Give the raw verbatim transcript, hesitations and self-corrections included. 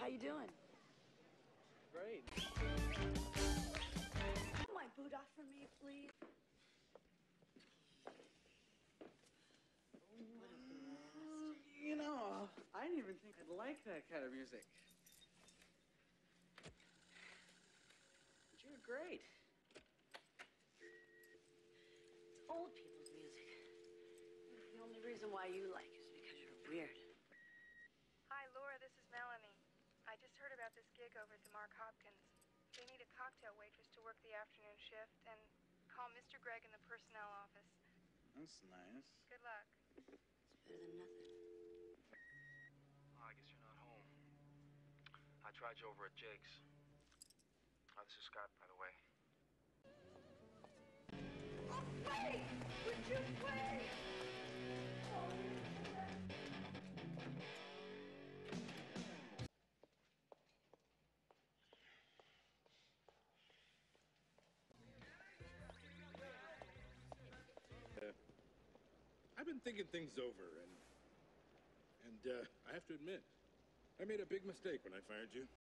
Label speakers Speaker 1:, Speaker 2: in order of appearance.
Speaker 1: How you doing?
Speaker 2: Great.
Speaker 1: Put my boot off for me, please.
Speaker 2: You know, I didn't even think I'd like that kind of music. But you're great.
Speaker 1: It's old people's music. The only reason why you like it is because you're weird.
Speaker 3: Hi, Laura, this is Melanie. I just heard about this gig over at the Mark Hopkins. They need a cocktail waitress to work the afternoon shift, and call Mister Gregg in the personnel office.
Speaker 2: That's nice.
Speaker 3: Good luck.
Speaker 1: It's better than nothing.
Speaker 4: Oh, I guess you're not home. I tried you over at Jake's. Oh, this is Scott, by the way.
Speaker 1: Oh, wait! Would you wait?
Speaker 5: Uh, I've been thinking things over, and and uh, I have to admit, I made a big mistake when I fired you.